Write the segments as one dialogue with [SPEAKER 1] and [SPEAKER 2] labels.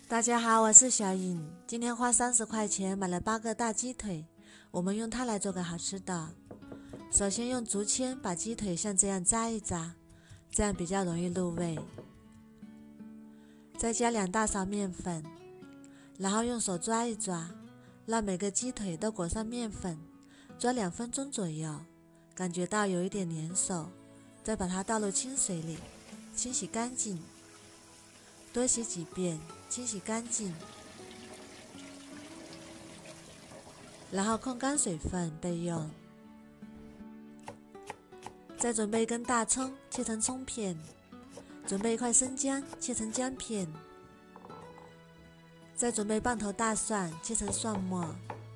[SPEAKER 1] 大家好，我是小颖。今天花30块钱买了8个大鸡腿，我们用它来做个好吃的。首先用竹签把鸡腿像这样扎一扎，这样比较容易入味。再加2大勺面粉，然后用手抓一抓，让每个鸡腿都裹上面粉，抓2分钟左右，感觉到有一点粘手，再把它倒入清水里，清洗干净，多洗几遍，清洗干净。然后控干水分备用。再准备一根大葱，切成葱片，准备一块生姜，切成姜片，再准备半头大蒜，切成蒜末。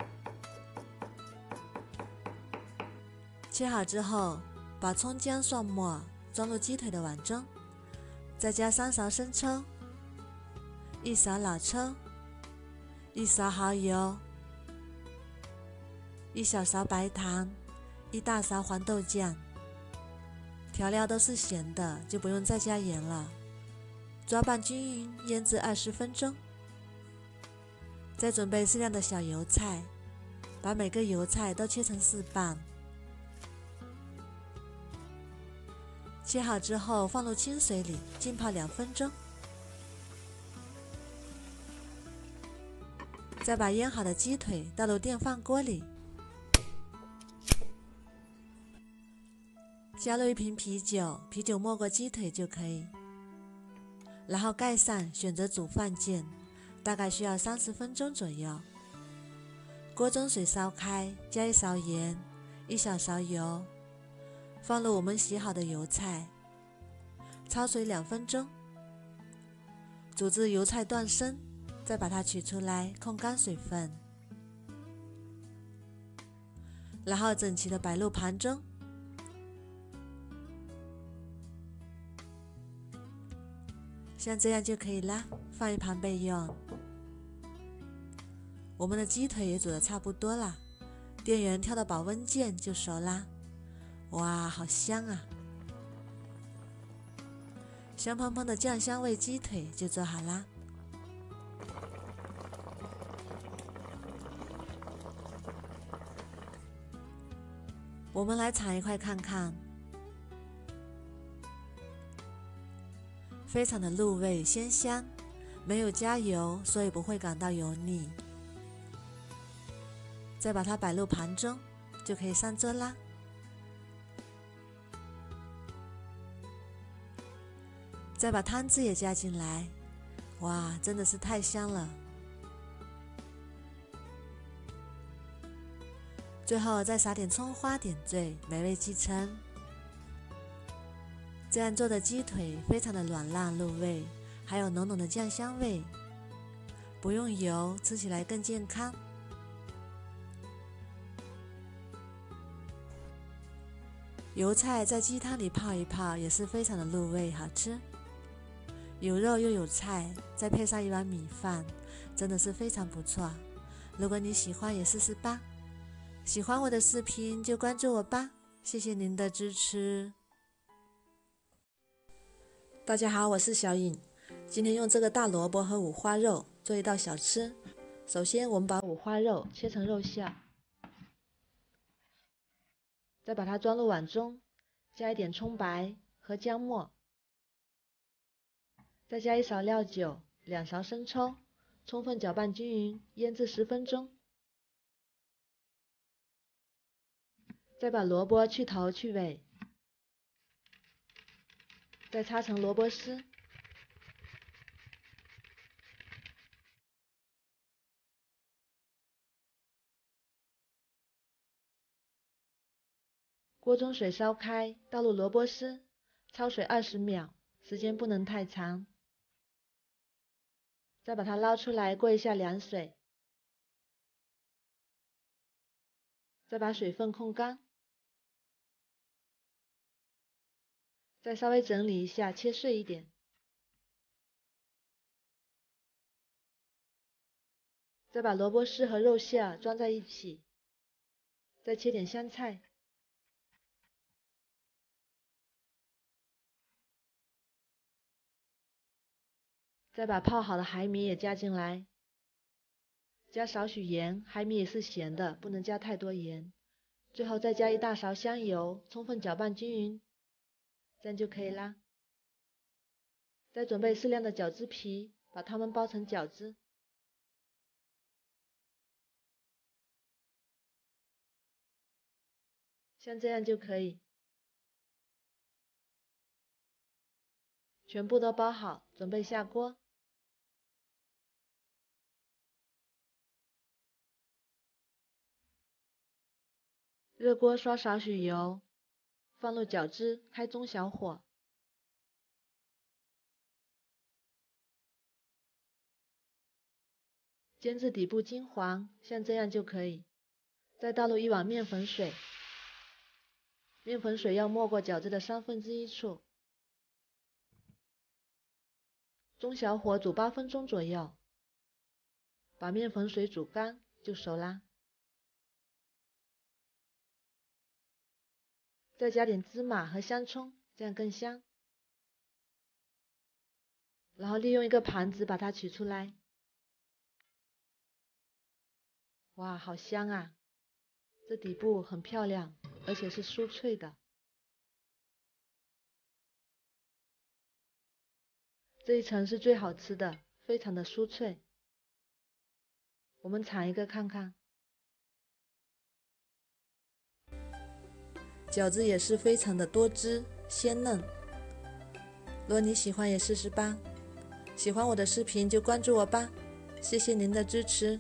[SPEAKER 1] 切好之后，把葱姜蒜末装入鸡腿的碗中，再加3勺生抽，1勺老抽，1勺蚝油，1小勺白糖，1大勺黄豆酱。调料都是咸的，就不用再加盐了。抓拌均匀，腌制20分钟。再准备适量的小油菜，把每个油菜都切成4瓣。切好之后放入清水里浸泡2分钟。再把腌好的鸡腿倒入电饭锅里，加入1瓶啤酒，啤酒没过鸡腿就可以。然后盖上，选择煮饭键，大概需要30分钟左右。锅中水烧开，加1勺盐，1小勺油，放入我们洗好的油菜，焯水2分钟，煮至油菜断生，再把它取出来，控干水分，然后整齐的摆入盘中。像这样就可以啦，放一旁备用。我们的鸡腿也煮得差不多了，电源跳到保温键就熟啦。哇，好香啊！香喷喷的酱香味鸡腿就做好啦。我们来尝一块看看，非常的入味鲜香，没有加油，所以不会感到油腻。再把它摆入盘中，就可以上桌啦。再把汤汁也加进来，哇，真的是太香了。最后再撒点葱花点缀，美味继承。这样做的鸡腿非常的软烂入味，还有浓浓的酱香味，不用油，吃起来更健康。油菜在鸡汤里泡一泡也是非常的入味，好吃。有肉又有菜，再配上1碗米饭，真的是非常不错。如果你喜欢也试试吧。喜欢我的视频就关注我吧，谢谢您的支持。大家好，我是小颖，今天用这个大萝卜和五花肉做一道小吃。首先我们把五花肉切成肉馅，再把它装入碗中，加一点葱白和姜末，再加1勺料酒，2勺生抽，充分搅拌均匀，腌制10分钟。再把萝卜去头去尾，再擦成萝卜丝，锅中水烧开，倒入萝卜丝，焯水20秒，时间不能太长。再把它捞出来过一下凉水，再把水分控干，再稍微整理一下，切碎一点，再把萝卜丝和肉馅装在一起，再切点香菜， 再把泡好的海米也加进来，加少许盐，海米也是咸的，不能加太多盐。最后再加1大勺香油，充分搅拌均匀，这样就可以啦。再准备适量的饺子皮，把它们包成饺子。像这样就可以。全部都包好，准备下锅。热锅刷少许油，放入饺子，开中小火。煎至底部金黄，像这样就可以。再倒入1碗面粉水，面粉水要没过饺子的1/3处。中小火煮8分钟左右，把面粉水煮干就熟啦。再加点芝麻和香葱，这样更香。然后利用一个盘子把它取出来。哇，好香啊！这底部很漂亮，而且是酥脆的。这一层是最好吃的，非常的酥脆。我们铲一个看看。饺子也是非常的多汁鲜嫩。如果你喜欢也试试吧。喜欢我的视频就关注我吧，谢谢您的支持。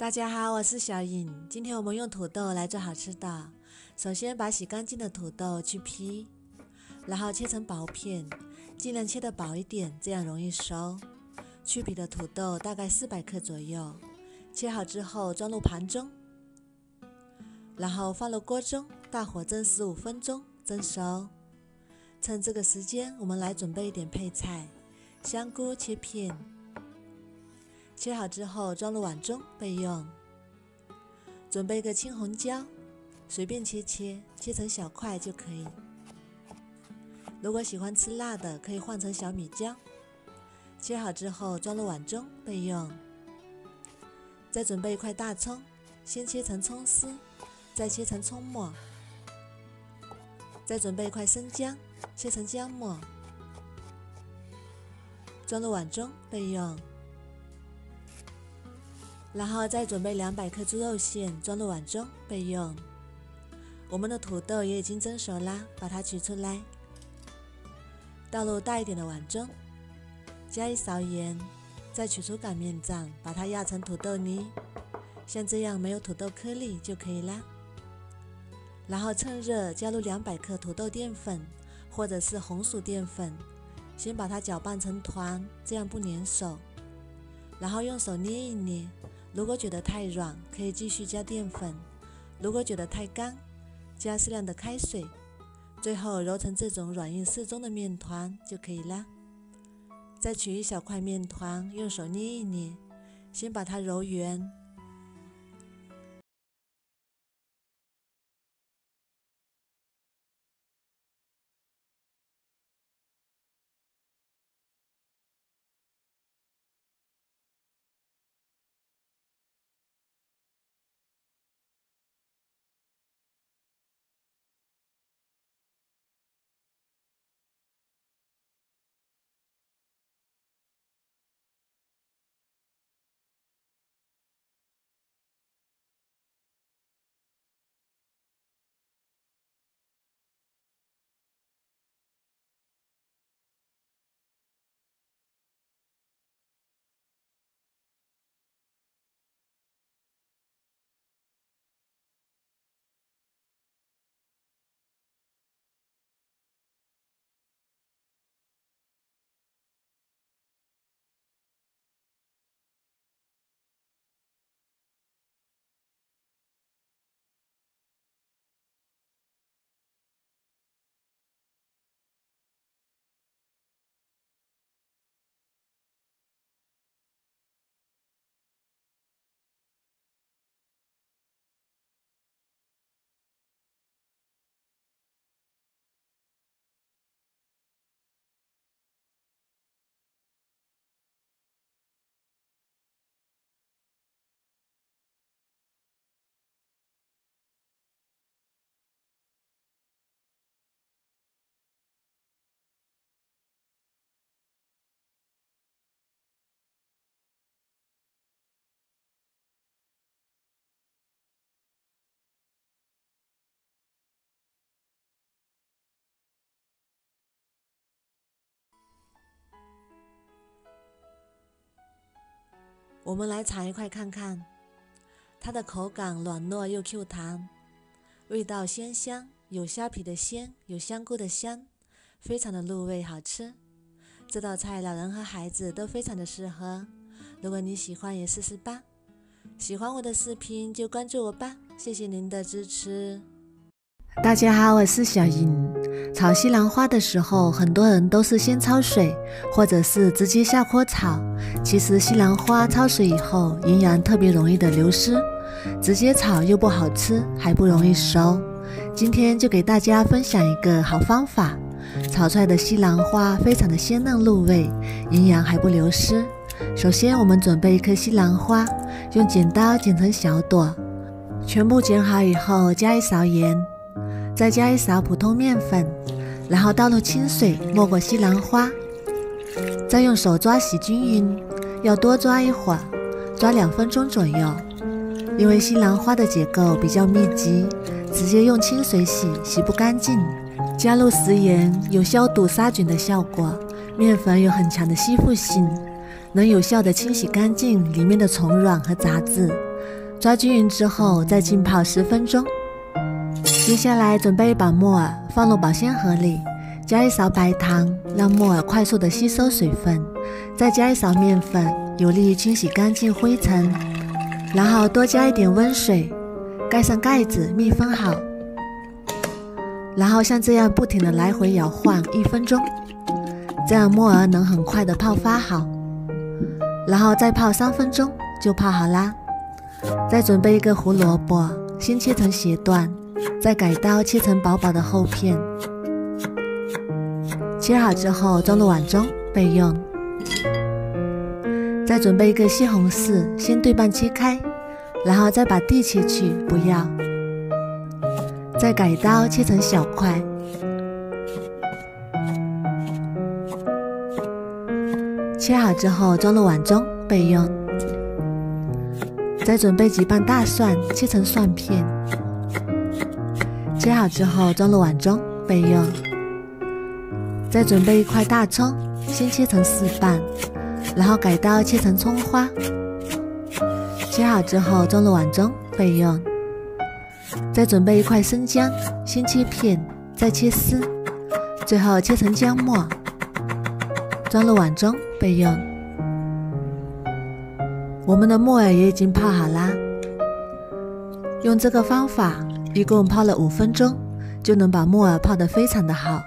[SPEAKER 1] 大家好，我是小颖。今天我们用土豆来做好吃的。首先把洗干净的土豆去皮，然后切成薄片，尽量切得薄一点，这样容易收。去皮的土豆大概400克左右，切好之后装入盘中，然后放入锅中，大火蒸15分钟，蒸熟。趁这个时间，我们来准备一点配菜，香菇切片，切好之后装入碗中备用。准备一个青红椒，随便切成小块就可以。如果喜欢吃辣的，可以换成小米椒。切好之后装入碗中备用。再准备一块大葱，先切成葱丝，再切成葱末。再准备一块生姜，切成姜末，装入碗中备用。然后再准备200克猪肉馅，装入碗中备用。我们的土豆也已经蒸熟啦，把它取出来，倒入大一点的碗中，加1勺盐，再取出擀面杖，把它压成土豆泥，像这样没有土豆颗粒就可以啦。然后趁热加入200克土豆淀粉或者是红薯淀粉，先把它搅拌成团，这样不粘手。然后用手捏一捏，如果觉得太软，可以继续加淀粉；如果觉得太干，加适量的开水。最后揉成这种软硬适中的面团就可以啦。再取一小块面团，用手捏一捏，先把它揉圆。我们来尝一块看看，它的口感软糯又 Q 弹，味道鲜香，有虾皮的鲜，有香菇的香，非常的入味好吃。这道菜老人和孩子都非常的适合，如果你喜欢也试试吧。喜欢我的视频就关注我吧，谢谢您的支持。大家好，我是小颖。炒西兰花的时候，很多人都是先焯水，或者是直接下锅炒。其实西兰花焯水以后，营养特别容易的流失，直接炒又不好吃，还不容易熟。今天就给大家分享一个好方法，炒出来的西兰花非常的鲜嫩入味，营养还不流失。首先我们准备一颗西兰花，用剪刀剪成小朵，全部剪好以后加1勺盐，再加1勺普通面粉，然后倒入清水没过西兰花，再用手抓洗均匀，要多抓一会儿，抓2分钟左右。因为西兰花的结构比较密集，直接用清水洗不干净。加入食盐有消毒杀菌的效果，面粉有很强的吸附性，能有效的清洗干净里面的虫卵和杂质。 抓均匀之后再浸泡10分钟。接下来准备把木耳放入保鲜盒里，加1勺白糖，让木耳快速的吸收水分，再加1勺面粉，有利于清洗干净灰尘，然后多加一点温水，盖上盖子密封好。然后像这样不停的来回摇晃1分钟，这样木耳能很快的泡发好。然后再泡3分钟就泡好啦。再准备一个胡萝卜，先切成斜段，再改刀切成薄薄的厚片。切好之后装入碗中备用。再准备一个西红柿，先对半切开，然后再把蒂切去，不要。再改刀切成小块。切好之后装入碗中备用。再准备几瓣大蒜，切成蒜片。切好之后装入碗中备用。再准备1块大葱，先切成4瓣，然后改刀切成葱花。切好之后装入碗中备用。再准备1块生姜，先切片，再切丝，最后切成姜末，装入碗中备用。我们的木耳也已经泡好啦。用这个方法一共泡了5分钟，就能把木耳泡得非常的好。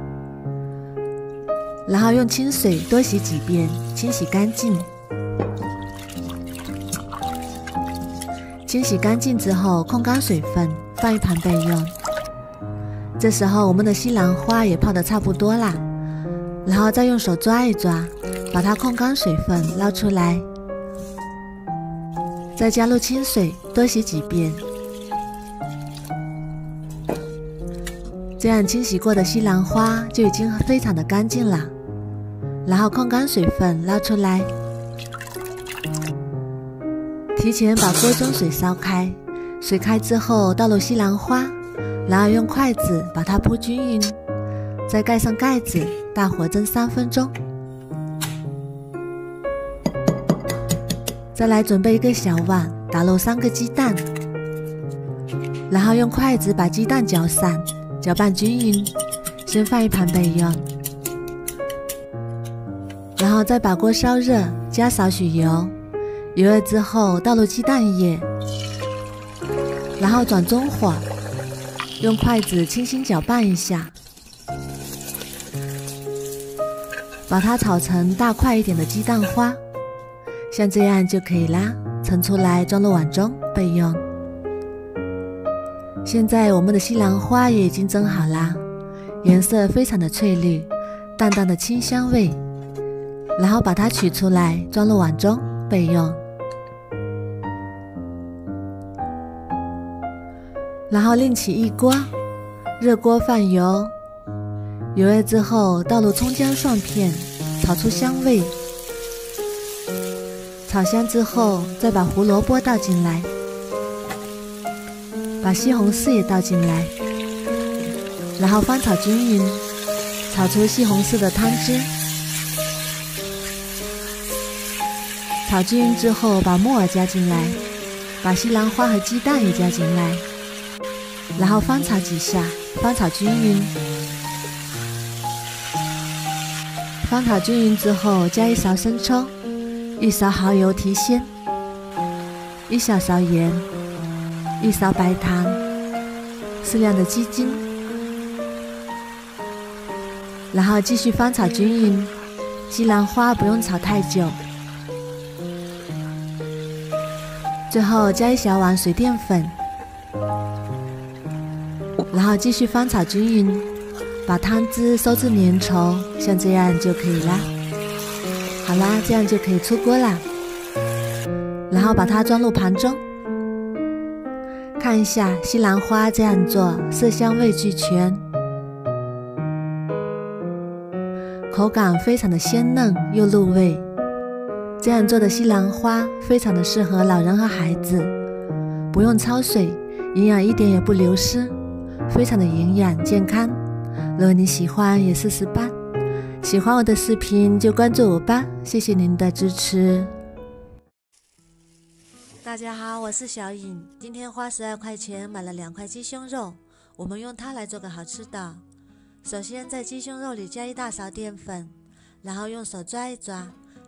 [SPEAKER 1] 然后用清水多洗几遍，清洗干净。清洗干净之后控干水分，放一旁备用。这时候我们的西兰花也泡得差不多啦，然后再用手抓一抓，把它控干水分捞出来。再加入清水多洗几遍，这样清洗过的西兰花就已经非常的干净了。然后控干水分捞出来，提前把锅中水烧开，水开之后倒入西兰花，然后用筷子把它铺均匀，再盖上盖子，大火蒸3分钟。再来准备一个小碗，打入3个鸡蛋，然后用筷子把鸡蛋搅散，搅拌均匀，先放一旁备用。然后再把锅烧热，加少许油，油热之后倒入鸡蛋液，然后转中火，用筷子轻轻搅拌一下，把它炒成大块一点的鸡蛋花，像这样就可以啦。盛出来装入碗中备用。现在我们的西兰花也已经蒸好啦，颜色非常的翠绿，淡淡的清香味。然后把它取出来装入碗中备用。然后另起一锅，热锅放油，油热之后倒入葱姜蒜片，炒出香味。炒香之后再把胡萝卜倒进来，把西红柿也倒进来，然后翻炒均匀，炒出西红柿的汤汁。炒均匀之后把木耳加进来，把西兰花和鸡蛋也加进来，然后翻炒几下，翻炒均匀。翻炒均匀之后加1勺生抽，1勺蚝油提鲜，1小勺盐，1勺白糖，适量的鸡精，然后继续翻炒均匀。西兰花不用炒太久。最后加1小碗水淀粉，然后继续翻炒均匀，把汤汁收至粘稠，像这样就可以啦。好啦，这样就可以出锅啦。然后把它装入盘中，看一下西兰花这样做，色香味俱全，口感非常的鲜嫩又入味。这样做的西兰花非常的适合老人和孩子，不用焯水，营养一点也不流失，非常的营养健康。如果你喜欢也试试吧。喜欢我的视频就关注我吧，谢谢您的支持。 大家好，我是小颖。今天花12块钱买了2块鸡胸肉，我们用它来做个好吃的。首先在鸡胸肉里加1大勺淀粉，然后用手抓一抓，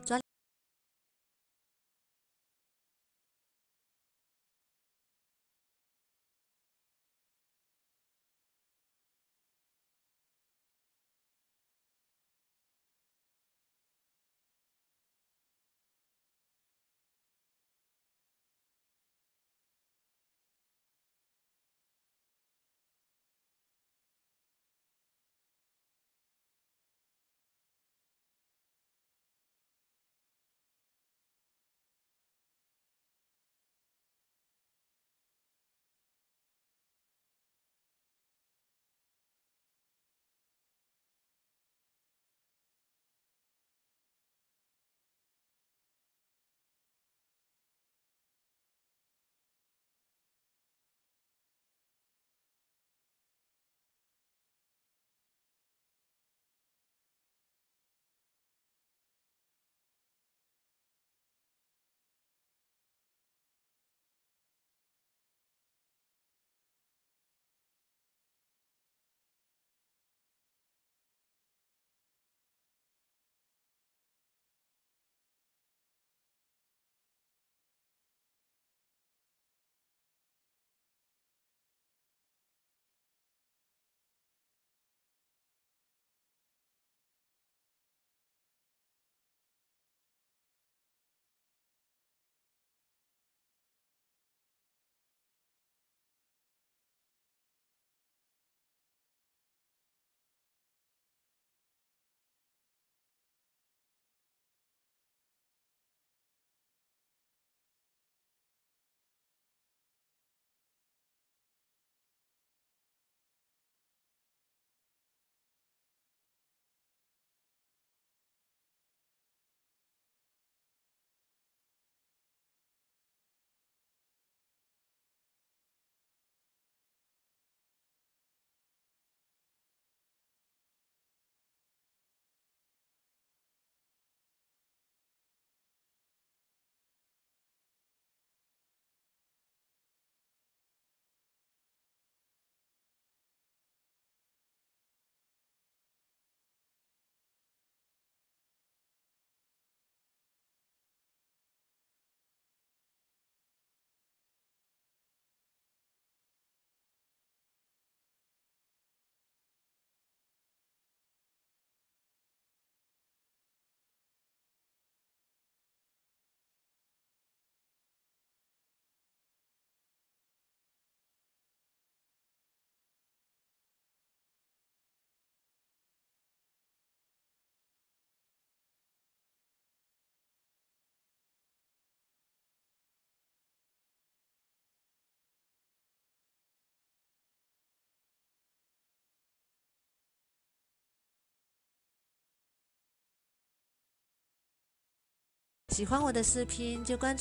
[SPEAKER 1] 喜欢我的视频就关注。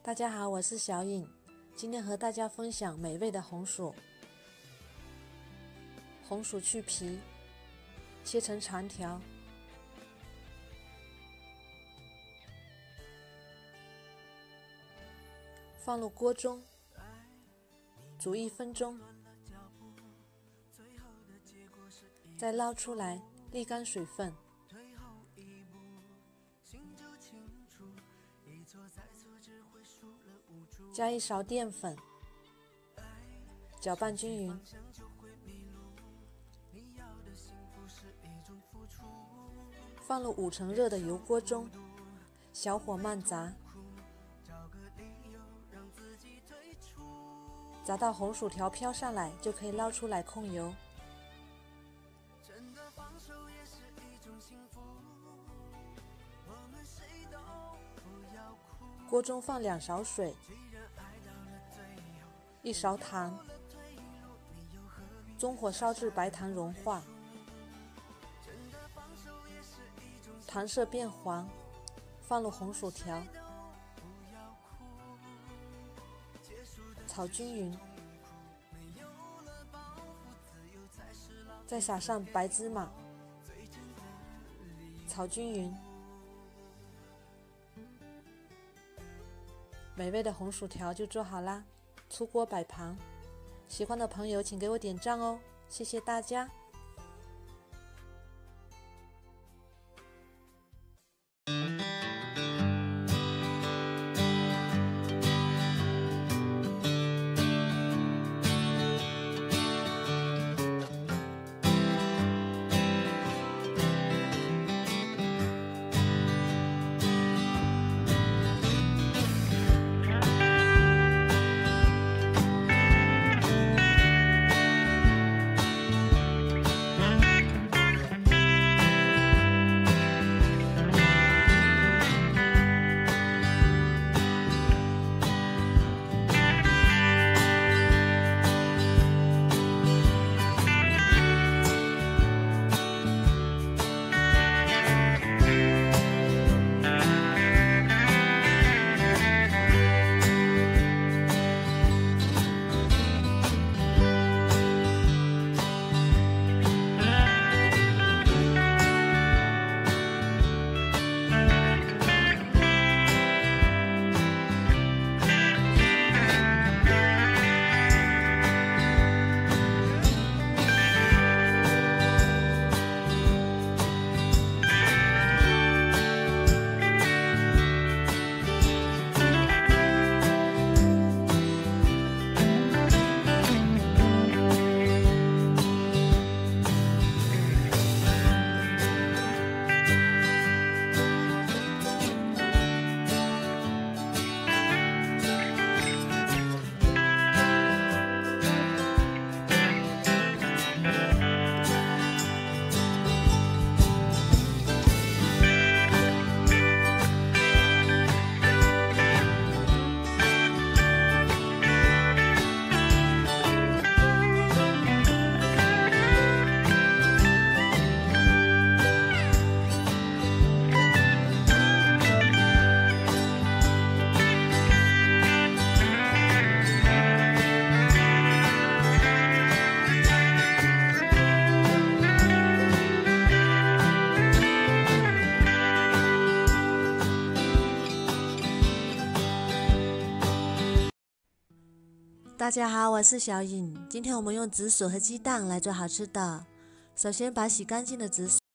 [SPEAKER 1] 大家好，我是小颖，今天和大家分享美味的红薯。红薯去皮，切成长条，放入锅中，煮1分钟，再捞出来，沥干水分。加1勺淀粉，搅拌均匀，放入5成热的油锅中，小火慢炸，炸到红薯条飘上来就可以捞出来控油。锅中放2勺水，1勺糖，中火烧至白糖融化，糖色变黄，放入红薯条，炒均匀，再撒上白芝麻，炒均匀。美味的红薯条就做好啦，出锅摆盘。喜欢的朋友请给我点赞哦，谢谢大家。大家好，我是小颖。今天我们用紫薯和鸡蛋来做好吃的。首先把洗干净的紫薯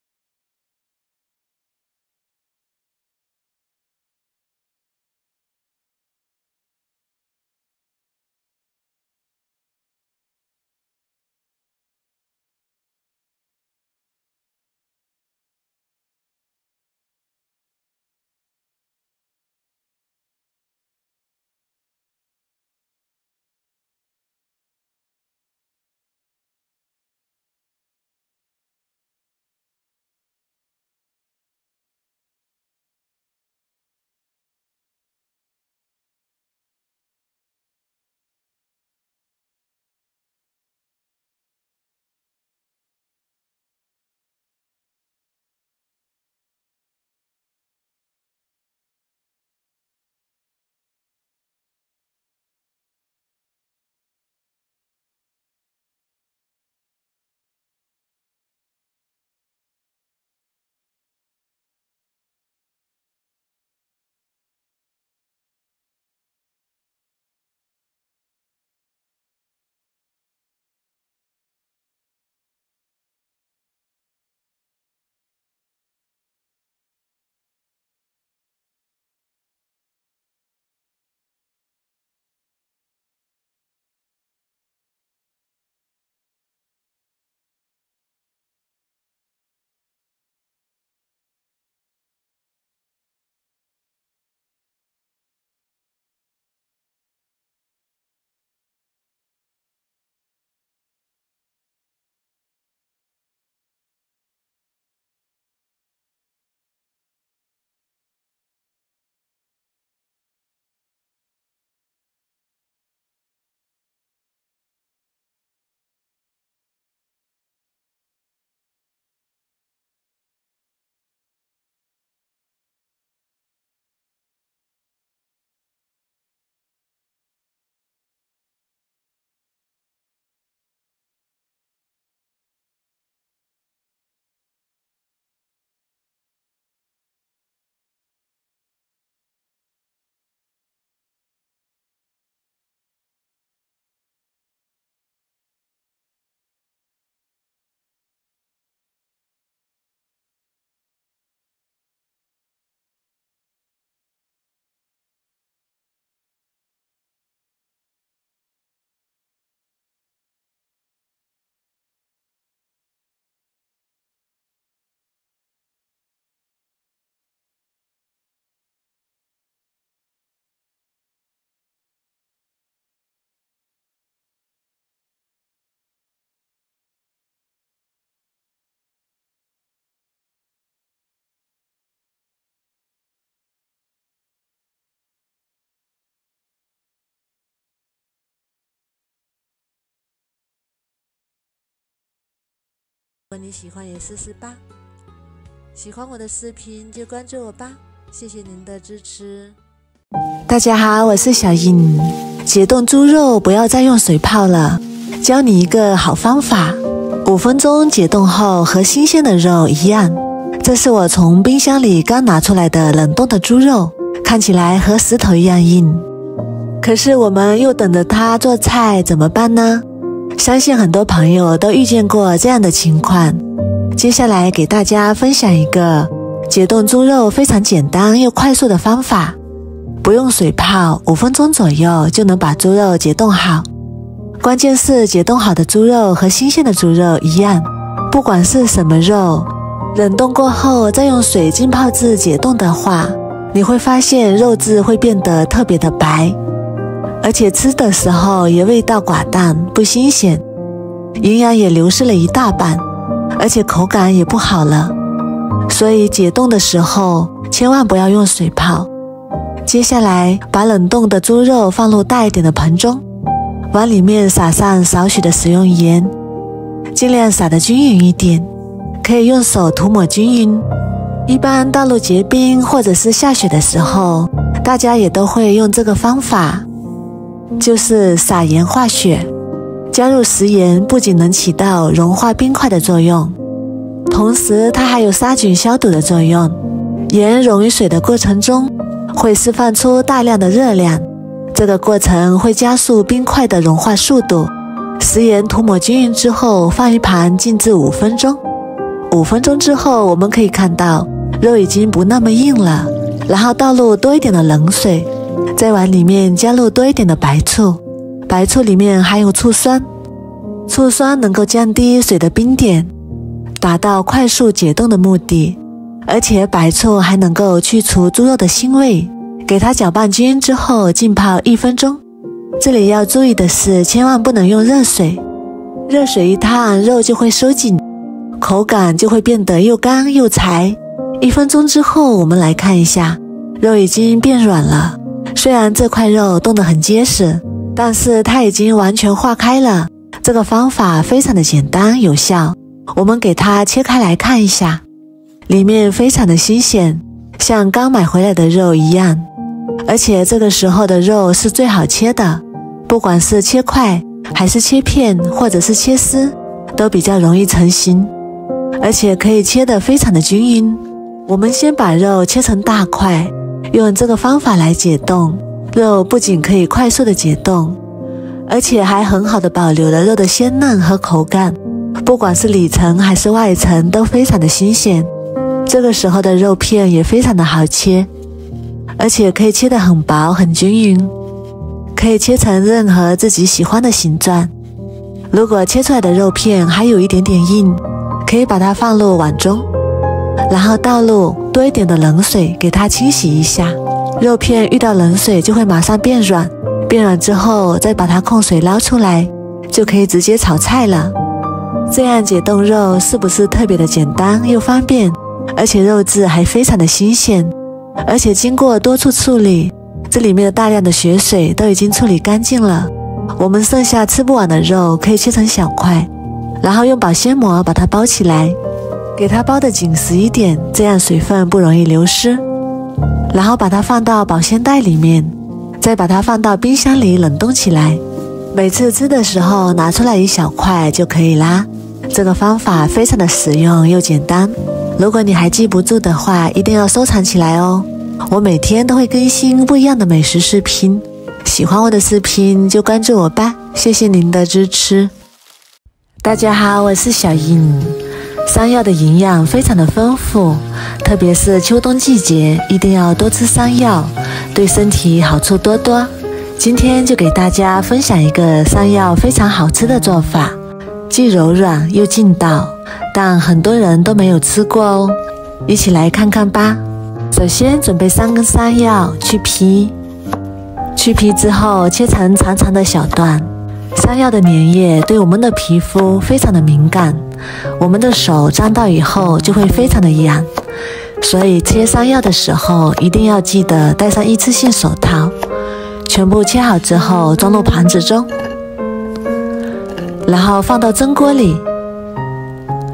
[SPEAKER 1] 如果你喜欢也试试吧。喜欢我的视频就关注我吧，谢谢您的支持。
[SPEAKER 2] 大家好，我是小颖。解冻猪肉不要再用水泡了，教你一个好方法，5分钟解冻后和新鲜的肉一样。这是我从冰箱里刚拿出来的冷冻的猪肉，看起来和石头一样硬。可是我们又等着它做菜，怎么办呢？相信很多朋友都遇见过这样的情况。接下来给大家分享一个解冻猪肉非常简单又快速的方法，不用水泡，5分钟左右就能把猪肉解冻好。关键是解冻好的猪肉和新鲜的猪肉一样，不管是什么肉，冷冻过后再用水浸泡至解冻的话，你会发现肉质会变得特别的白，而且吃的时候也味道寡淡，不新鲜，营养也流失了一大半，而且口感也不好了。所以解冻的时候千万不要用水泡。接下来把冷冻的猪肉放入大一点的盆中，往里面撒上少许的食用盐，尽量撒得均匀一点，可以用手涂抹均匀。一般道路结冰或者是下雪的时候，大家也都会用这个方法，就是撒盐化雪。加入食盐不仅能起到融化冰块的作用，同时它还有杀菌消毒的作用。盐溶于水的过程中会释放出大量的热量，这个过程会加速冰块的融化速度。食盐涂抹均匀之后放一旁静置5分钟。5分钟之后我们可以看到肉已经不那么硬了，然后倒入多一点的冷水，再往里面加入多一点的白醋，白醋里面含有醋酸，醋酸能够降低水的冰点，达到快速解冻的目的。而且白醋还能够去除猪肉的腥味。给它搅拌均匀之后浸泡1分钟。这里要注意的是，千万不能用热水，热水一烫肉就会收紧，口感就会变得又干又柴。1分钟之后我们来看一下，肉已经变软了。虽然这块肉冻得很结实，但是它已经完全化开了。这个方法非常的简单有效。我们给它切开来看一下，里面非常的新鲜，像刚买回来的肉一样。而且这个时候的肉是最好切的，不管是切块还是切片或者是切丝，都比较容易成型，而且可以切得非常的均匀。我们先把肉切成大块，用这个方法来解冻，肉不仅可以快速的解冻，而且还很好的保留了肉的鲜嫩和口感，不管是里层还是外层都非常的新鲜。这个时候的肉片也非常的好切，而且可以切得很薄很均匀，可以切成任何自己喜欢的形状。如果切出来的肉片还有一点点硬，可以把它放入碗中，然后倒入多一点的冷水给它清洗一下。肉片遇到冷水就会马上变软，变软之后再把它控水捞出来，就可以直接炒菜了。这样解冻肉是不是特别的简单又方便，而且肉质还非常的新鲜，而且经过多处处理，这里面的大量的血水都已经处理干净了。我们剩下吃不完的肉可以切成小块，然后用保鲜膜把它包起来，给它包得紧实一点，这样水分不容易流失。然后把它放到保鲜袋里面，再把它放到冰箱里冷冻起来。每次吃的时候拿出来一小块就可以啦。这个方法非常的实用又简单，如果你还记不住的话，一定要收藏起来哦。我每天都会更新不一样的美食视频，喜欢我的视频就关注我吧，谢谢您的支持。大家好，我是小颖。山药的营养非常的丰富，特别是秋冬季节一定要多吃山药，对身体好处多多。今天就给大家分享一个山药非常好吃的做法，既柔软又劲道，但很多人都没有吃过哦，一起来看看吧。首先准备3根山药，去皮。去皮之后切成长长的小段。山药的粘液对我们的皮肤非常的敏感，我们的手沾到以后就会非常的痒，所以切山药的时候一定要记得戴上一次性手套。全部切好之后装入盘子中，然后放到蒸锅里。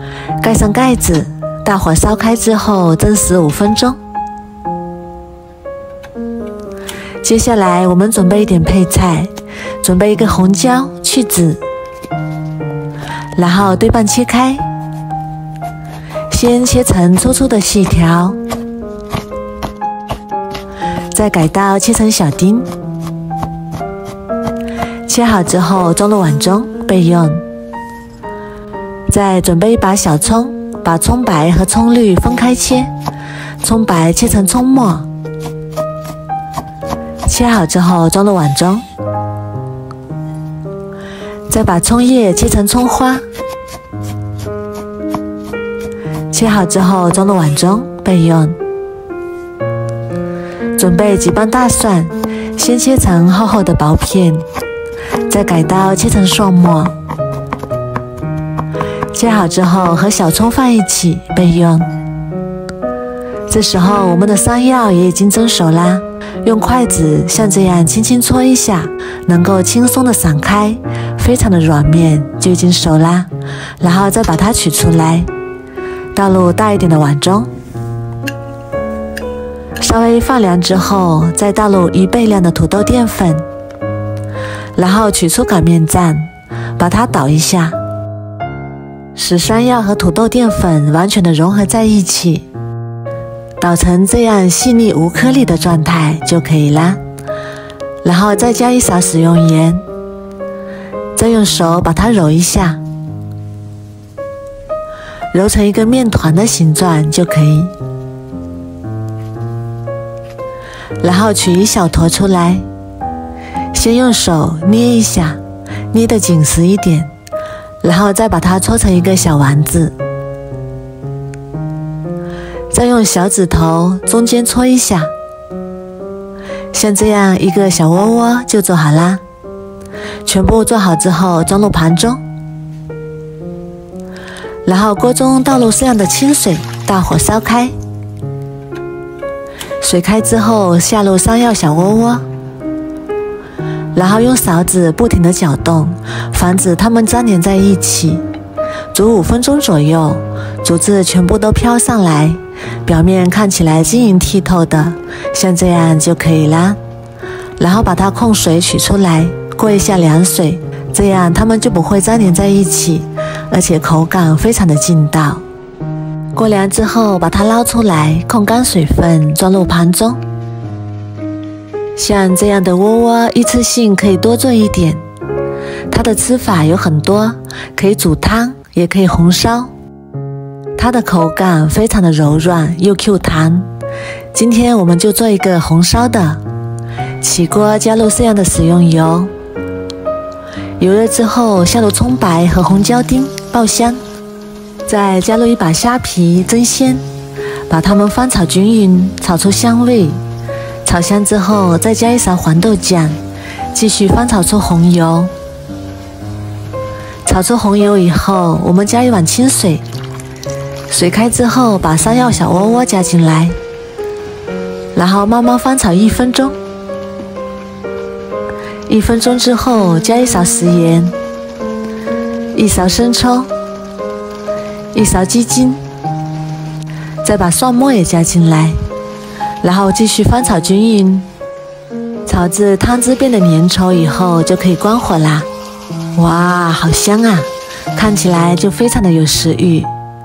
[SPEAKER 2] 盖上盖子，大火烧开之后蒸15分钟。接下来我们准备一点配菜，准备一个红椒去籽，然后对半切开，先切成粗粗的细条，再改刀切成小丁。切好之后装入碗中备用。再准备一把小葱，把葱白和葱绿分开切，葱白切成葱末。切好之后装入碗中，再把葱叶切成葱花，切好之后装入碗中备用。准备几瓣大蒜，先切成厚厚的薄片，再改刀切成蒜末。切好之后和小葱放一起备用。这时候我们的山药也已经蒸熟啦，用筷子像这样轻轻搓一下，能够轻松的散开，非常的软绵，就已经熟啦。然后再把它取出来，倒入大一点的碗中，稍微放凉之后，再倒入1倍量的土豆淀粉，然后取出擀面杖，把它捣一下，使山药和土豆淀粉完全的融合在一起，捣成这样细腻无颗粒的状态就可以啦。然后再加一勺食用盐，再用手把它揉一下，揉成一个面团的形状就可以。然后取一小坨出来，先用手捏一下，捏得紧实一点，然后再把它搓成一个小丸子，再用小指头中间搓一下，像这样一个小窝窝就做好啦。全部做好之后装入盘中，然后锅中倒入适量的清水，大火烧开。水开之后下入山药小窝窝，然后用勺子不停地搅动，防止它们粘连在一起。煮5分钟左右，煮至全部都飘上来，表面看起来晶莹剔透的，像这样就可以啦。然后把它控水取出来，过一下凉水，这样它们就不会粘连在一起，而且口感非常的劲道。过凉之后把它捞出来，控干水分，装入盘中。像这样的窝窝一次性可以多做一点，它的吃法有很多，可以煮汤，也可以红烧。它的口感非常的柔软又 Q 弹。今天我们就做一个红烧的。起锅加入适量的食用油，油热之后下入葱白和红椒丁爆香，再加入一把虾皮蒸鲜，把它们翻炒均匀，炒出香味。炒香之后再加一勺黄豆酱，继续翻炒出红油。炒出红油以后，我们加一碗清水，水开之后把山药小窝窝加进来，然后慢慢翻炒1分钟。1分钟之后加一勺食盐，1勺生抽，1勺鸡精，再把蒜末也加进来，然后继续翻炒均匀，炒至汤汁变得粘稠以后就可以关火啦。哇，好香啊，看起来就非常的有食欲，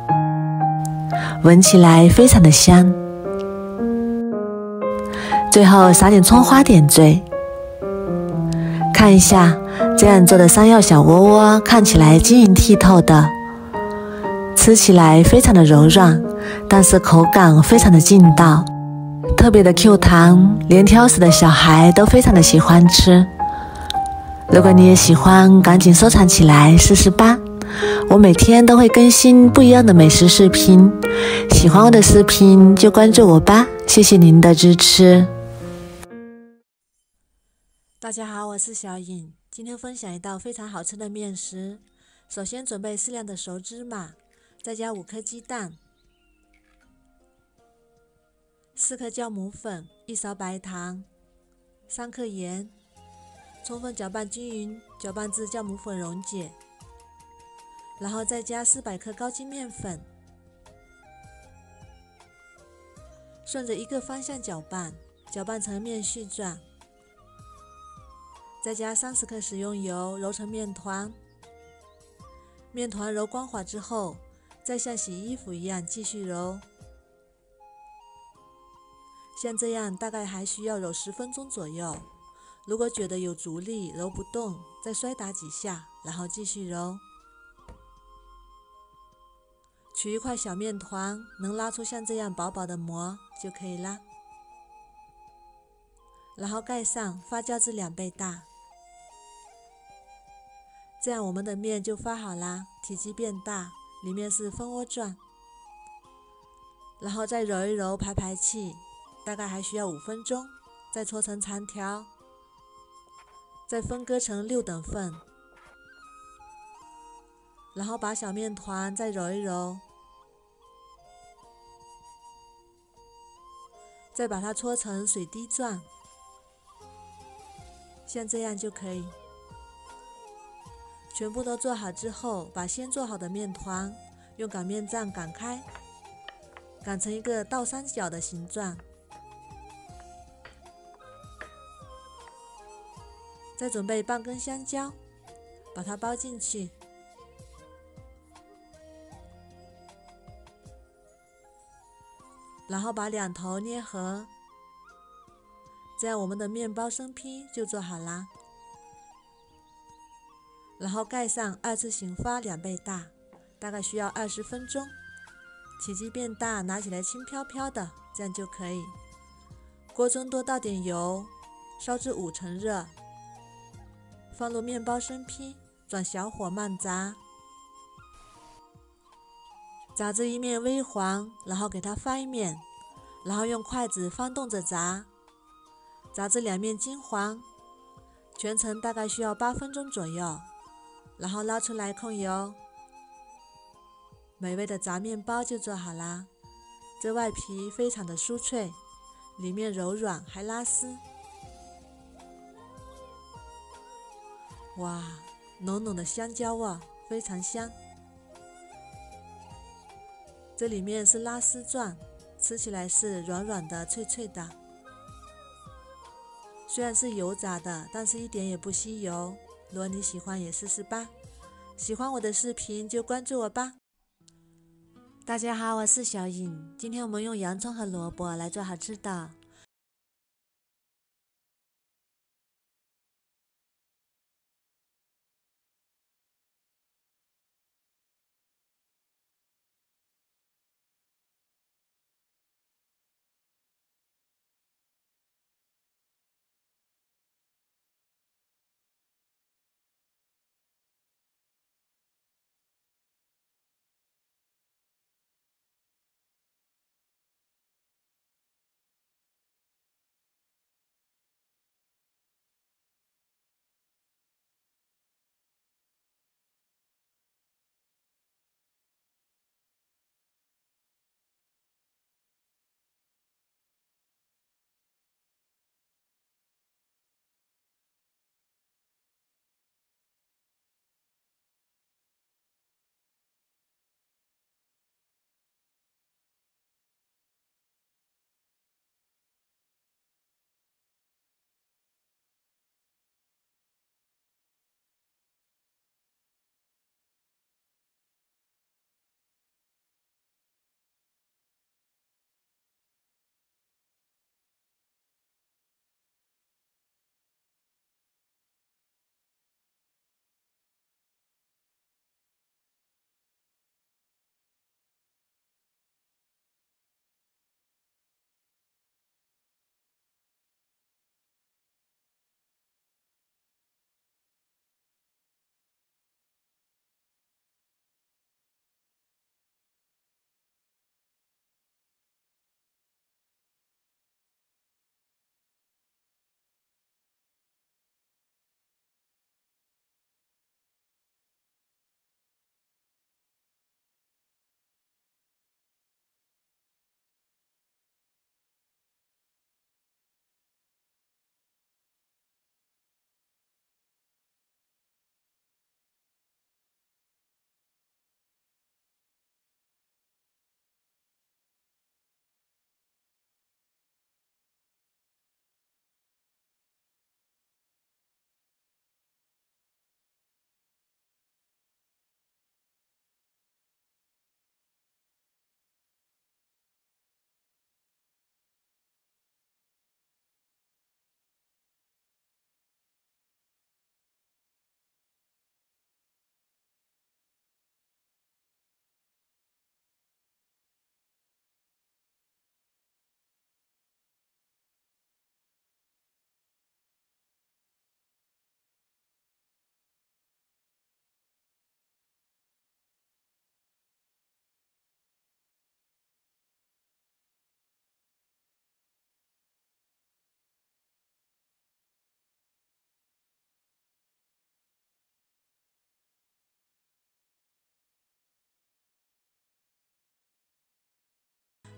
[SPEAKER 2] 闻起来非常的香。最后撒点葱花点缀。看一下，这样做的山药小窝窝看起来晶莹剔透的，吃起来非常的柔软，但是口感非常的劲道，特别的 Q 弹，连挑食的小孩都非常的喜欢吃。如果你也喜欢，赶紧收藏起来试试吧。我每天都会更新不一样的美食视频，喜欢我的视频就关注我吧，谢谢您的支持。
[SPEAKER 1] 大家好，我是小颖，今天分享一道非常好吃的面食。首先准备适量的熟芝麻，再加5颗鸡蛋，4颗酵母粉，1勺白糖，3克盐，充分搅拌均匀，搅拌至酵母粉溶解。 然后再加400克高筋面粉，顺着一个方向搅拌，搅拌成面絮状，再加30克食用油，揉成面团。面团揉光滑之后，再像洗衣服一样继续揉，像这样大概还需要揉10分钟左右。如果觉得有阻力揉不动，再摔打几下，然后继续揉。取一块小面团，能拉出像这样薄薄的膜就可以啦。然后盖上，发酵至2倍大，这样我们的面就发好啦，体积变大，里面是蜂窝状。然后再揉一揉，排排气，大概还需要5分钟，再搓成长条，再分割成6等份。然后把小面团再揉一揉，再把它搓成水滴状，像这样就可以。全部都做好之后，把先做好的面团用擀面杖擀开，擀成一个倒三角的形状，再准备半根香蕉，把它包进去，然后把2头捏合，这样我们的面包生坯就做好啦。然后盖上2次醒发2倍大，大概需要20分钟，体积变大，拿起来轻飘飘的，这样就可以。锅中多倒点油，烧至5成热，放入面包生坯，转小火慢炸，炸至一面微黄，然后给它翻一面，然后用筷子翻动着炸，炸至2面金黄，全程大概需要8分钟左右，然后捞出来控油。美味的炸面包就做好啦，这外皮非常的酥脆，里面柔软还拉丝。哇，浓浓的香蕉味，非常香。这里面是拉丝状，吃起来是软软的脆脆的。虽然是油炸的，但是一点也不吸油。如果你喜欢也试试吧。喜欢我的视频就关注我吧。大家好，我是小颖，今天我们用洋葱和萝卜来做好吃的。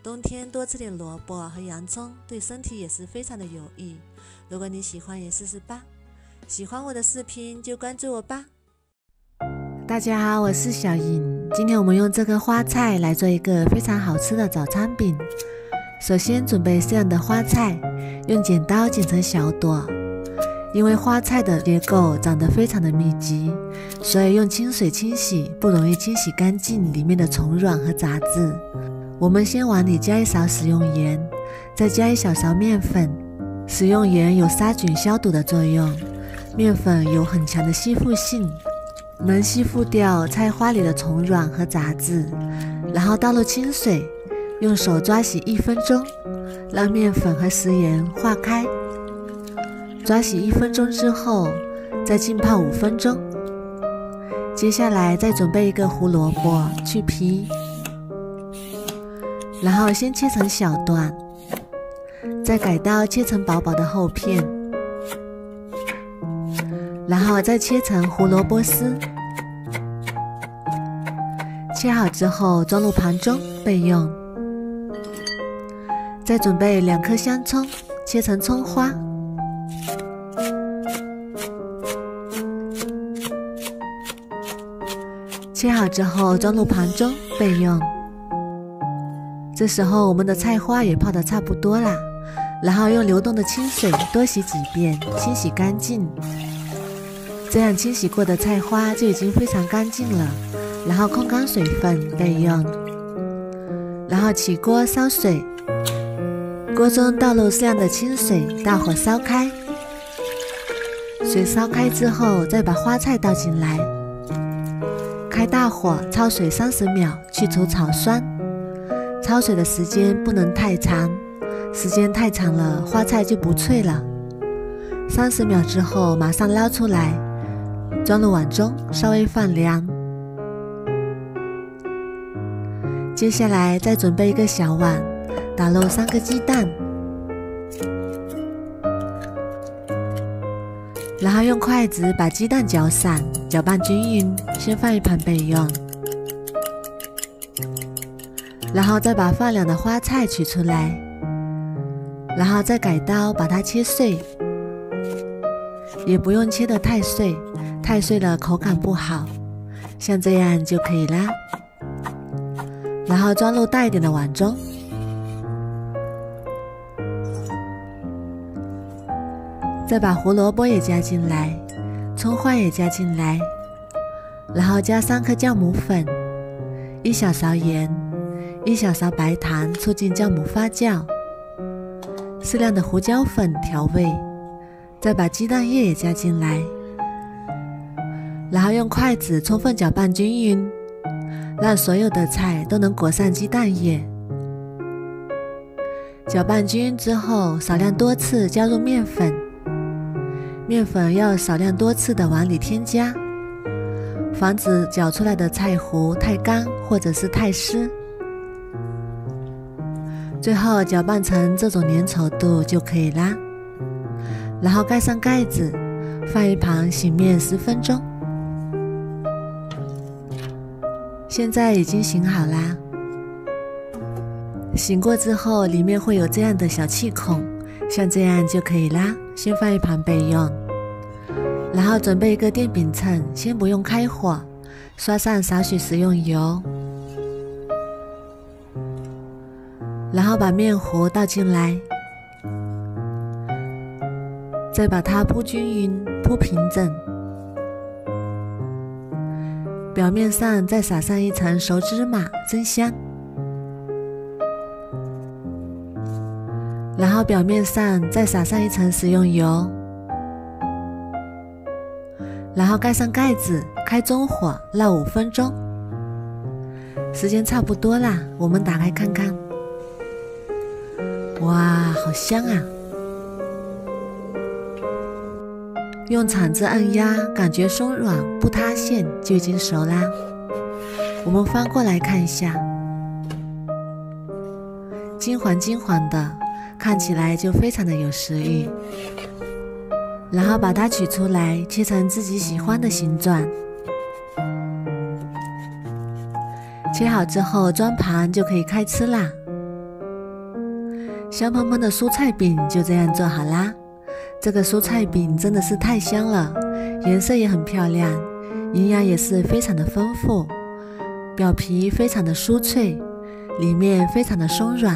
[SPEAKER 1] 冬天多吃点萝卜和洋葱，对身体也是非常的有益。如果你喜欢也试试吧。喜欢我的视频就关注我吧。
[SPEAKER 2] 大家好，我是小颖。今天我们用这个花菜来做一个非常好吃的早餐饼。首先准备这样的花菜，用剪刀剪成小朵。因为花菜的结构长得非常的密集，所以用清水清洗不容易清洗干净里面的虫卵和杂质。我们先往里加一勺食用盐，再加一小勺面粉。食用盐有杀菌消毒的作用，面粉有很强的吸附性，能吸附掉菜花里的虫卵和杂质。然后倒入清水，用手抓洗1分钟，让面粉和食盐化开。抓洗1分钟之后，再浸泡5分钟。接下来再准备一个胡萝卜，去皮，然后先切成小段，再改刀切成薄薄的厚片，然后再切成胡萝卜丝。切好之后装入盘中备用。再准备2颗香葱，切成葱花。切好之后装入盘中备用。这时候我们的菜花也泡得差不多啦，然后用流动的清水多洗几遍，清洗干净。这样清洗过的菜花就已经非常干净了，然后控干水分备用。然后起锅烧水，锅中倒入适量的清水，大火烧开。水烧开之后再把花菜倒进来，开大火焯水30秒，去除草酸。焯水的时间不能太长，时间太长了花菜就不脆了。30秒之后马上捞出来，装入碗中，稍微放凉。接下来再准备一个小碗，打入3个鸡蛋，然后用筷子把鸡蛋搅散，搅拌均匀，先放一旁备用。然后再把放凉的花菜取出来，然后再改刀把它切碎，也不用切得太碎，太碎了口感不好，像这样就可以啦。然后装入大一点的碗中，再把胡萝卜也加进来，葱花也加进来，然后加3颗酵母粉，1小勺盐，1小勺白糖，促进酵母发酵，适量的胡椒粉调味，再把鸡蛋液也加进来，然后用筷子充分搅拌均匀，让所有的菜都能裹上鸡蛋液。搅拌均匀之后，少量多次加入面粉，面粉要少量多次的往里添加，防止搅出来的菜糊太干或者是太湿。最后搅拌成这种粘稠度就可以啦。然后盖上盖子，放一旁醒面10分钟。现在已经醒好啦。醒过之后里面会有这样的小气孔，像这样就可以啦，先放一旁备用。然后准备一个电饼秤，先不用开火，刷上少许食用油，然后把面糊倒进来，再把它铺均匀，铺平整，表面上再撒上1层熟芝麻增香，然后表面上再撒上1层食用油，然后盖上盖子，开中火烙5分钟。时间差不多啦，我们打开看看。哇，好香啊！用铲子按压，感觉松软不塌陷，就已经熟啦。我们翻过来看一下，金黄金黄的，看起来就非常的有食欲。然后把它取出来，切成自己喜欢的形状。切好之后装盘就可以开吃啦。 香喷喷的蔬菜饼就这样做好啦。这个蔬菜饼真的是太香了，颜色也很漂亮，营养也是非常的丰富，表皮非常的酥脆，里面非常的松软。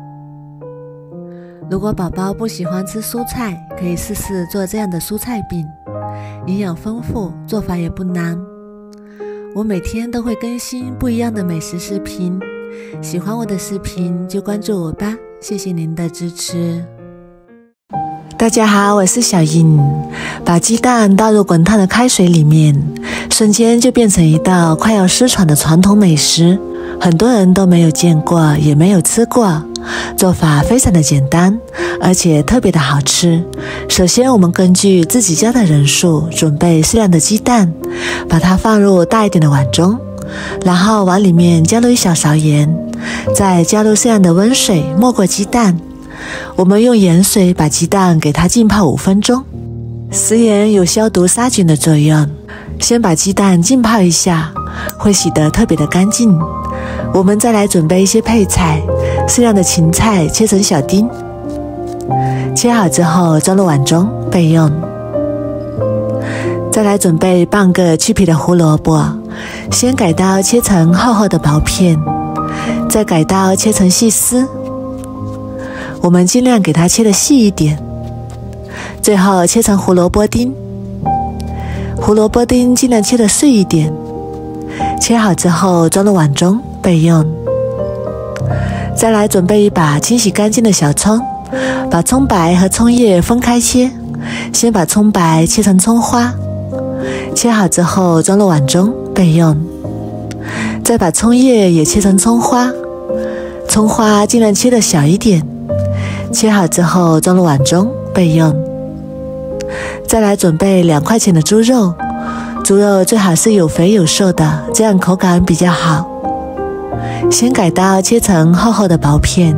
[SPEAKER 2] 如果宝宝不喜欢吃蔬菜，可以试试做这样的蔬菜饼，营养丰富，做法也不难。我每天都会更新不一样的美食视频，喜欢我的视频就关注我吧，谢谢您的支持。大家好，我是小英。把鸡蛋倒入滚烫的开水里面，瞬间就变成一道快要失传的传统美食，很多人都没有见过，也没有吃过。做法非常的简单，而且特别的好吃。首先我们根据自己家的人数准备适量的鸡蛋，把它放入大一点的碗中，然后碗里面加入1小勺盐，再加入适量的温水没过鸡蛋。我们用盐水把鸡蛋给它浸泡5分钟，食盐有消毒杀菌的作用。先把鸡蛋浸泡一下，会洗得特别的干净。我们再来准备一些配菜，适量的芹菜切成小丁，切好之后装入碗中备用。再来准备半个去皮的胡萝卜，先改刀切成厚厚的薄片，再改刀切成细丝。我们尽量给它切得细一点，最后切成胡萝卜丁，胡萝卜丁尽量切得碎一点。切好之后装入碗中备用。再来准备一把清洗干净的小葱，把葱白和葱叶分开切，先把葱白切成葱花，切好之后装入碗中备用。再把葱叶也切成葱花，葱花尽量切得小一点，切好之后装入碗中备用。再来准备2块钱的猪肉，猪肉最好是有肥有瘦的，这样口感比较好。先改刀切成厚厚的薄片，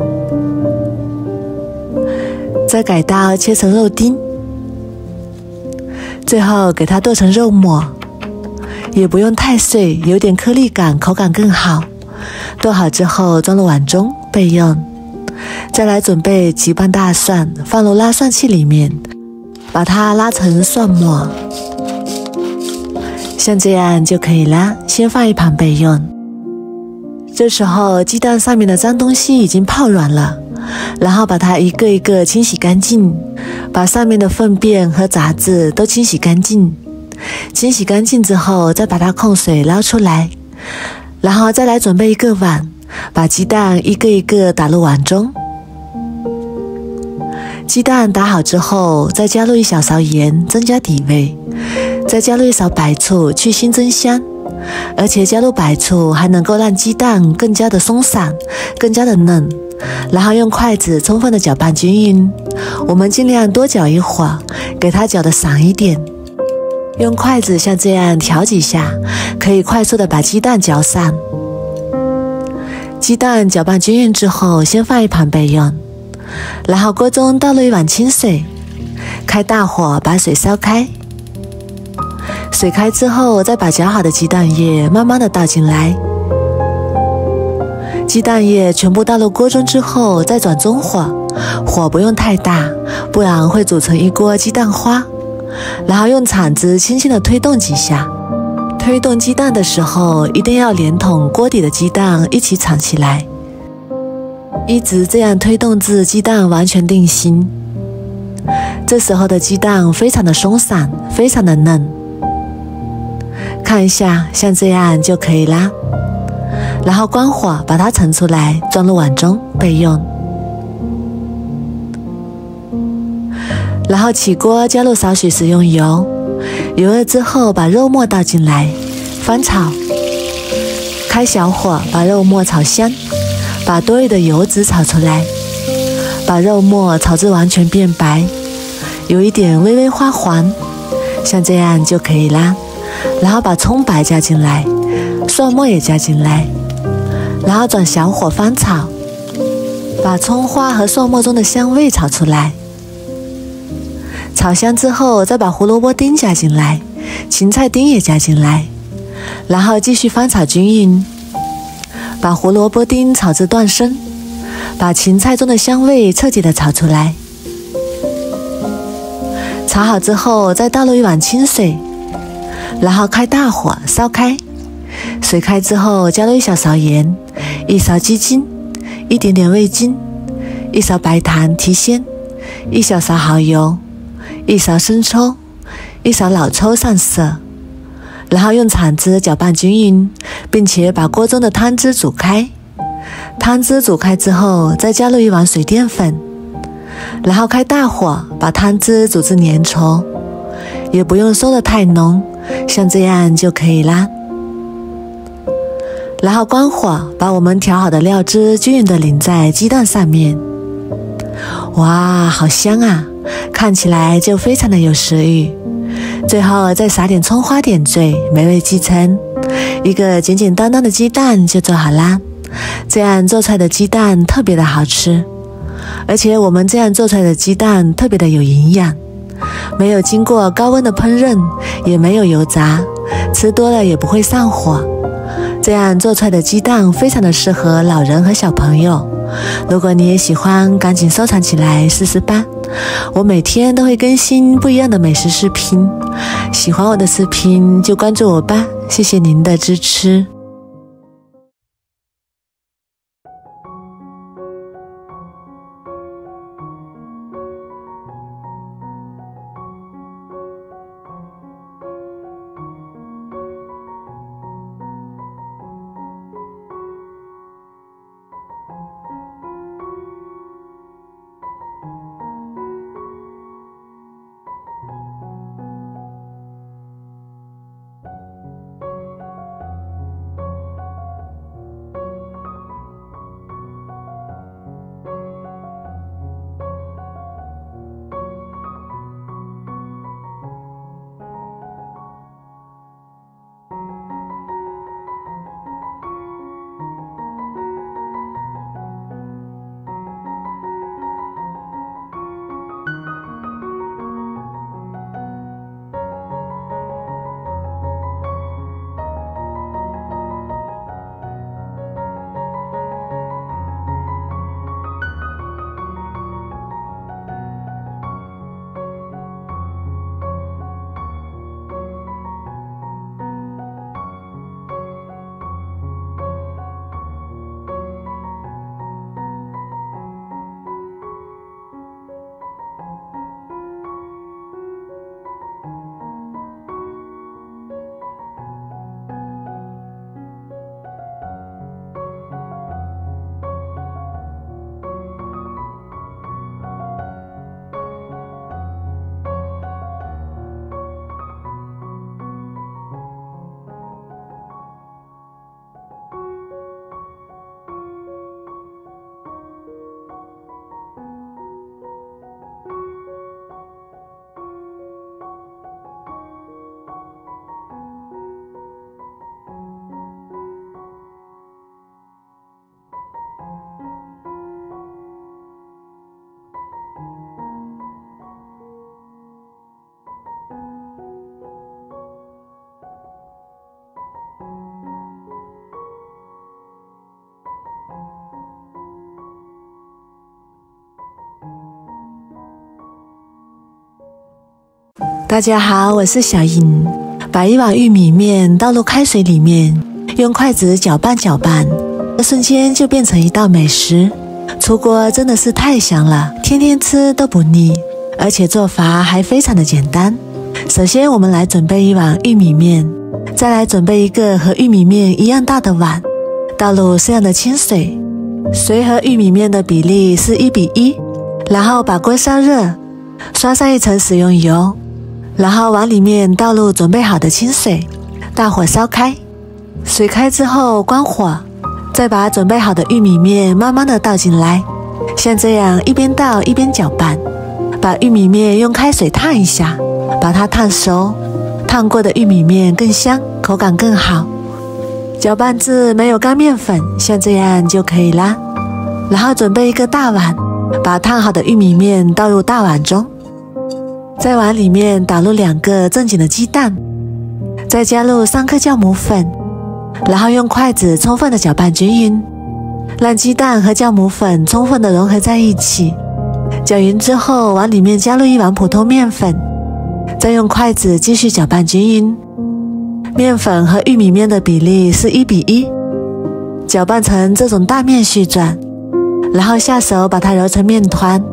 [SPEAKER 2] 再改刀切成肉丁，最后给它剁成肉末，也不用太碎，有点颗粒感，口感更好。剁好之后装入碗中备用。再来准备几瓣大蒜，放入拉蒜器里面，把它拉成蒜末，像这样就可以啦，先放一旁备用。这时候鸡蛋上面的脏东西已经泡软了，然后把它一个一个清洗干净，把上面的粪便和杂质都清洗干净。清洗干净之后再把它控水捞出来，然后再来准备一个碗，把鸡蛋一个一个打入碗中。鸡蛋打好之后再加入1小勺盐增加底味，再加入1勺白醋去腥增香，而且加入白醋还能够让鸡蛋更加的松散，更加的嫩。然后用筷子充分的搅拌均匀，我们尽量多搅一会儿，给它搅得散一点。用筷子像这样调几下，可以快速的把鸡蛋搅散。鸡蛋搅拌均匀之后先放一旁备用，然后锅中倒入1碗清水，开大火把水烧开。水开之后再把搅好的鸡蛋液慢慢的倒进来，鸡蛋液全部倒入锅中之后再转中火，火不用太大，不然会煮成一锅鸡蛋花。然后用铲子轻轻的推动几下，推动鸡蛋的时候一定要连同锅底的鸡蛋一起铲起来，一直这样推动至鸡蛋完全定型。这时候的鸡蛋非常的松散，非常的嫩，看一下，像这样就可以啦。然后关火把它盛出来，装入碗中备用。然后起锅加入少许食用油，油热之后把肉末倒进来，翻炒，开小火把肉末炒香，把多余的油脂炒出来，把肉末炒至完全变白，有一点微微花黄，像这样就可以啦。然后把葱白加进来，蒜末也加进来，然后转小火翻炒，把葱花和蒜末中的香味炒出来。炒香之后再把胡萝卜丁加进来，芹菜丁也加进来，然后继续翻炒均匀，把胡萝卜丁炒至断生， 把芹菜中的香味彻底的炒出来。炒好之后，再倒入1碗清水，然后开大火烧开。水开之后，加入1小勺盐、1勺鸡精、一点点味精、1勺白糖提鲜、1小勺蚝油、1勺生抽、1勺老抽上色，然后用铲子搅拌均匀，并且把锅中的汤汁煮开。汤汁煮开之后，再加入1碗水淀粉，然后开大火把汤汁煮至粘稠，也不用收得太浓，像这样就可以啦。然后关火，把我们调好的料汁均匀地淋在鸡蛋上面。哇，好香啊，看起来就非常的有食欲。最后再撒点葱花点缀，美味继承，一个简简单单的鸡蛋就做好啦。这样做出来的鸡蛋特别的好吃，而且我们这样做出来的鸡蛋特别的有营养，没有经过高温的烹饪，也没有油炸，吃多了也不会上火。这样做出来的鸡蛋非常的适合老人和小朋友。如果你也喜欢，赶紧收藏起来试试吧。我每天都会更新不一样的美食视频，喜欢我的视频就关注我吧，谢谢您的支持。大家好，我是小颖。把1碗玉米面倒入开水里面，用筷子搅拌搅拌，瞬间就变成一道美食。出锅真的是太香了，天天吃都不腻，而且做法还非常的简单。首先我们来准备1碗玉米面，再来准备一个和玉米面一样大的碗，倒入适量的清水，水和玉米面的比例是1:1，然后把锅烧热，刷上1层食用油，然后往里面倒入准备好的清水，大火烧开。水开之后关火，再把准备好的玉米面慢慢的倒进来，像这样一边倒一边搅拌，把玉米面用开水烫一下，把它烫熟，烫过的玉米面更香，口感更好。搅拌至没有干面粉，像这样就可以啦。然后准备一个大碗，把烫好的玉米面倒入大碗中，再往里面打入2个正经的鸡蛋，再加入3颗酵母粉，然后用筷子充分的搅拌均匀， 让鸡蛋和酵母粉充分的融合在一起。搅匀之后，往里面加入1碗普通面粉，再用筷子继续搅拌均匀。面粉和玉米面的比例是1:1，搅拌成这种大面絮状，然后下手把它揉成面团，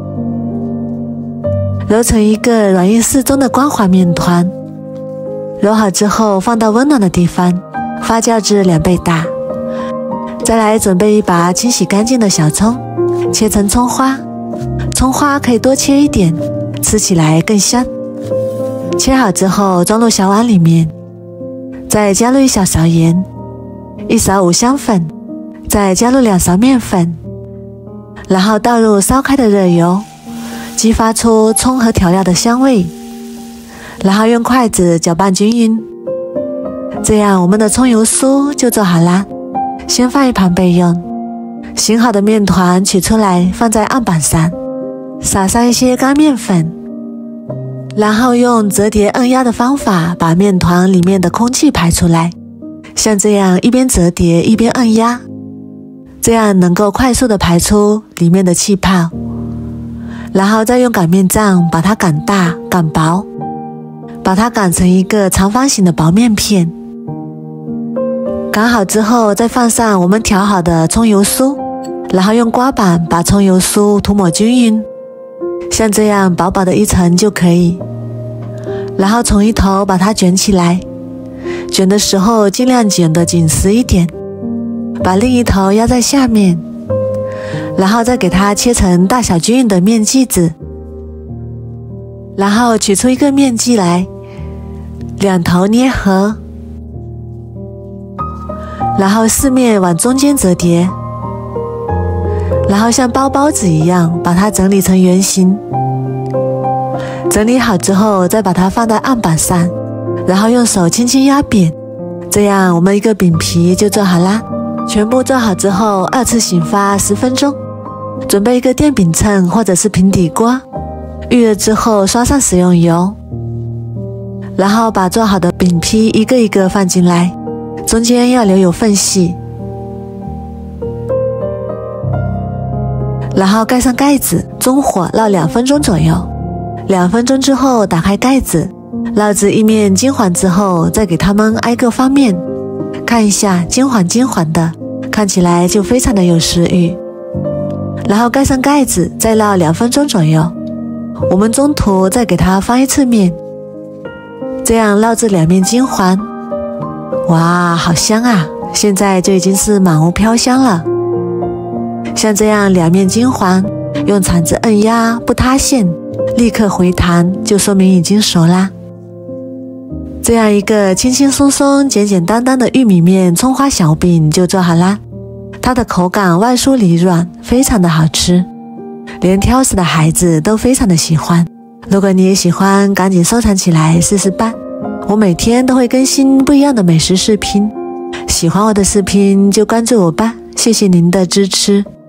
[SPEAKER 2] 揉成一个软硬适中的光滑面团。揉好之后放到温暖的地方发酵至2倍大。再来准备一把清洗干净的小葱，切成葱花，葱花可以多切一点，吃起来更香。切好之后装入小碗里面，再加入1小勺盐，1勺五香粉，再加入2勺面粉，然后倒入烧开的热油，激发出葱和调料的香味，然后用筷子搅拌均匀。这样我们的葱油酥就做好啦，先放一旁备用。醒好的面团取出来放在案板上，撒上一些干面粉，然后用折叠按压的方法把面团里面的空气排出来，像这样一边折叠一边按压，这样能够快速的排出里面的气泡。然后再用擀面杖把它擀大擀薄，把它擀成一个长方形的薄面片。擀好之后再放上我们调好的葱油酥，然后用刮板把葱油酥涂抹均匀，像这样薄薄的一层就可以。然后从一头把它卷起来，卷的时候尽量卷得紧实一点，把另一头压在下面，然后再给它切成大小均匀的面剂子，然后取出一个面剂来，2头捏合，然后4面往中间折叠，然后像包包子一样把它整理成圆形。整理好之后再把它放在案板上，然后用手轻轻压扁，这样我们一个饼皮就做好啦。全部做好之后2次醒发10分钟，准备一个电饼秤或者是平底锅，预热之后刷上食用油，然后把做好的饼皮一个一个放进来，中间要留有缝隙，然后盖上盖子，中火烙2分钟左右。2分钟之后打开盖子，烙至一面金黄之后，再给它们挨个翻面，看一下金黄金黄的，看起来就非常的有食欲。然后盖上盖子，再烙2分钟左右。我们中途再给它翻1次面，这样烙至2面金黄。哇，好香啊！现在就已经是满屋飘香了。像这样2面金黄，用铲子按压不塌陷，立刻回弹，就说明已经熟啦。这样一个轻轻松松简简单单的玉米面葱花小饼就做好啦。它的口感外酥里软，非常的好吃，连挑食的孩子都非常的喜欢。如果你也喜欢，赶紧收藏起来试试吧。我每天都会更新不一样的美食视频，喜欢我的视频就关注我吧，谢谢您的支持。